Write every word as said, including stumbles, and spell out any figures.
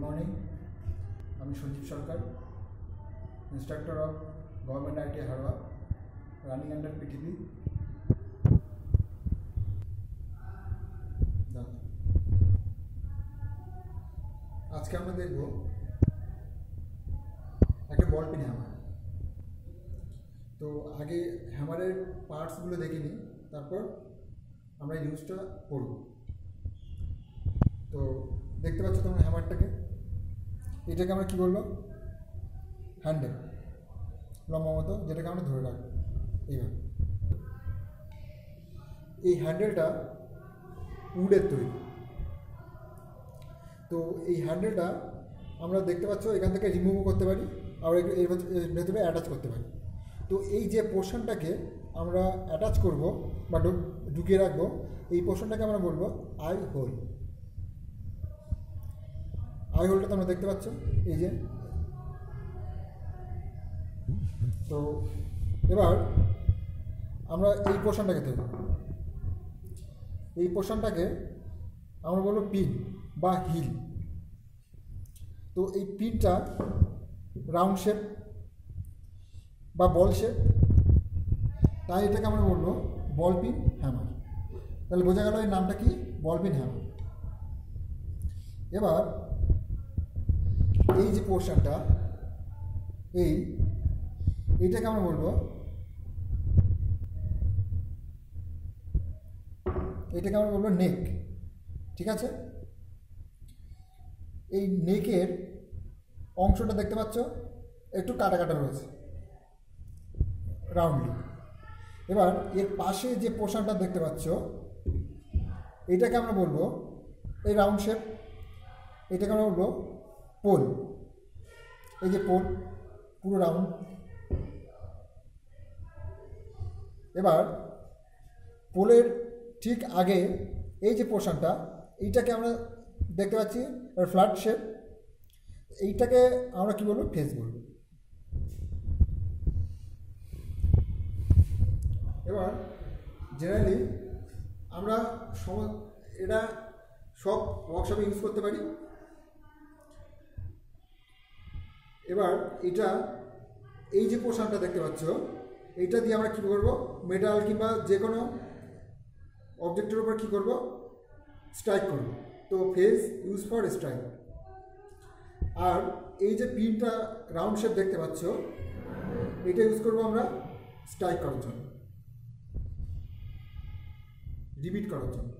Morning, আমি Sanjib Sarkar, instructor of government IT Haroa, running under PTP. আজকে আমরা দেখব একটা বল পিন হ্যামার। তো আগে হ্যামারের পার্টসগুলো দেখে নিই, তারপর আমরা ইউজটা করব। তো দেখতে পাচ্ছ তোমরা হ্যামারটাকে, এটাকে আমরা কী বলবো, হ্যান্ডেল, লম্বা মতো, যেটাকে আমরা ধরে রাখবো এইভাবে। এই হ্যান্ডেলটা উডের তৈরি। তো এই হ্যান্ডেলটা আমরা দেখতে পাচ্ছ এখান থেকে রিমুভও করতে পারি, আর এর ভেতরে অ্যাটাচ করতে পারি। তো এই যে পোর্শনটাকে আমরা অ্যাটাচ করব বা ঢুকিয়ে রাখবো, এই পোর্শনটাকে আমরা বলবো আই হোল। আই হোলটা তোমরা দেখতে পাচ্ছ, এই যে। তো এবার আমরা এই পোর্শনটাকে দেব, এই পোর্শনটাকে আমরা বলবো পিন বা হিল। তো এই পিনটা রাউন্ড শেপ বা বল শেপ, তাই এটাকে আমরা বলবো বল পিন হ্যামার। তাহলে বোঝা গেল এর নামটা কি, বল পিন হ্যামার। এবার এই যে পোর্শনটা, এই এইটাকে আমরা বলবো, এটাকে আমরা বলবো নেক। ঠিক আছে, এই নেকের অংশটা দেখতে পাচ্ছ একটু কাটা কাটা রয়েছে রাউন্ডলি। এবার এর পাশে যে পোর্শনটা দেখতে পাচ্ছ, এটাকে আমরা বলবো এই রাউন্ড শেপ, এটাকে আমরা বলবো পোল। এই যে পোল, পুরো রাউন্ড। এবার পোলের ঠিক আগে এই যে পোর্শনটা, এইটাকে আমরা দেখতে পাচ্ছি ফ্ল্যাট শেপ, এইটাকে আমরা কি বলবো, ফেস বলবো। এবার জেনারেলি আমরা সম এটা সব ওয়ার্কশপে ইউজ করতে পারি। এবার এটা এই যে পোর্শনটা দেখতে পাচ্ছ, এইটা দিয়ে আমরা কী করবো, মেটাল কিংবা যে কোনো অবজেক্টের উপর কী করবো, স্ট্রাইক করব। তো ফেস ইউজ ফর স্ট্রাইক। আর এই যে পিনটা রাউন্ড শেপ দেখতে পাচ্ছ, এটা ইউজ করবো আমরা স্ট্রাইক করার জন্য, রিপিট করার জন্য।